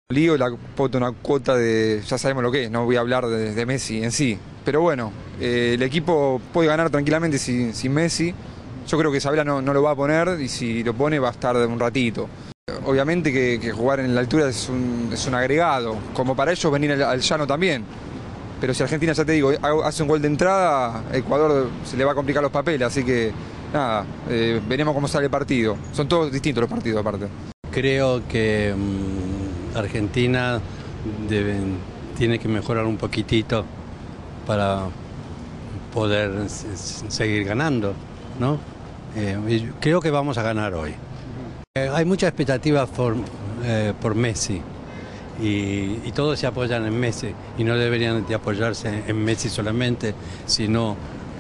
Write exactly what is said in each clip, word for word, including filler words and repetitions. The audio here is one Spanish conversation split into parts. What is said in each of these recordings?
Lío la cuota, una cuota de, ya sabemos lo que es, no voy a hablar de, de Messi en sí, pero bueno, eh, el equipo puede ganar tranquilamente sin, sin Messi. Yo creo que Sabela no, no lo va a poner, y si lo pone va a estar un ratito. Obviamente que, que jugar en la altura es un, es un agregado, como para ellos venir al, al llano también. Pero si Argentina, ya te digo, hace un gol de entrada, a Ecuador se le va a complicar los papeles, así que nada, eh, veremos cómo sale el partido. Son todos distintos los partidos aparte. Creo que um, Argentina debe, tiene que mejorar un poquitito para poder seguir ganando, ¿no? Eh, creo que vamos a ganar hoy. Eh, hay mucha expectativa por, eh, por Messi y, y todos se apoyan en Messi y no deberían de apoyarse en Messi solamente, sino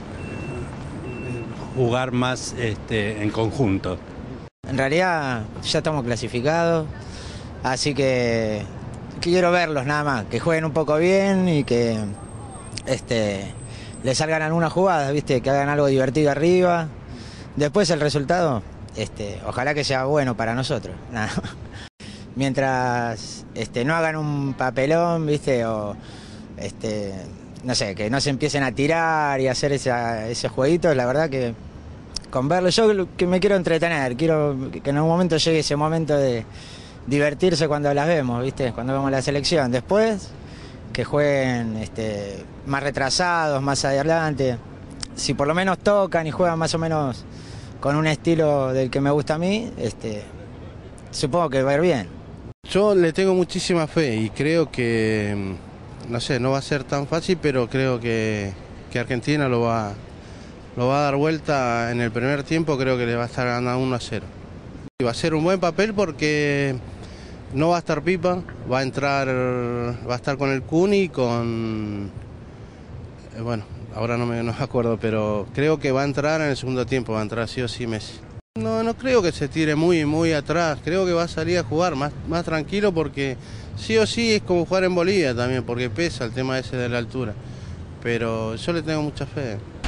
eh, jugar más este, en conjunto. En realidad ya estamos clasificados, así que quiero verlos nada más, que jueguen un poco bien y que este, les salgan algunas jugadas, ¿viste? Que hagan algo divertido arriba. Después el resultado, este, ojalá que sea bueno para nosotros. Nada. Mientras este, no hagan un papelón, ¿viste? O este, no sé, que no se empiecen a tirar y a hacer esa, esos jueguitos, la verdad que con verlo, yo que me quiero entretener, quiero que en algún momento llegue ese momento de divertirse cuando las vemos, ¿viste? Cuando vemos la selección. Después, que jueguen este, más retrasados, más adelante. Si por lo menos tocan y juegan más o menos con un estilo del que me gusta a mí, este, supongo que va a ir bien. Yo le tengo muchísima fe y creo que, no sé, no va a ser tan fácil, pero creo que, que Argentina lo va, lo va a dar vuelta en el primer tiempo. Creo que le va a estar ganando uno a cero. Y va a ser un buen papel porque no va a estar Pipa, va a entrar, va a estar con el Cuni, con, eh, bueno, ahora no me, no me acuerdo, pero creo que va a entrar en el segundo tiempo, va a entrar sí o sí Messi. No, no creo que se tire muy, muy atrás, creo que va a salir a jugar más, más tranquilo porque sí o sí es como jugar en Bolivia también, porque pesa el tema ese de la altura, pero yo le tengo mucha fe.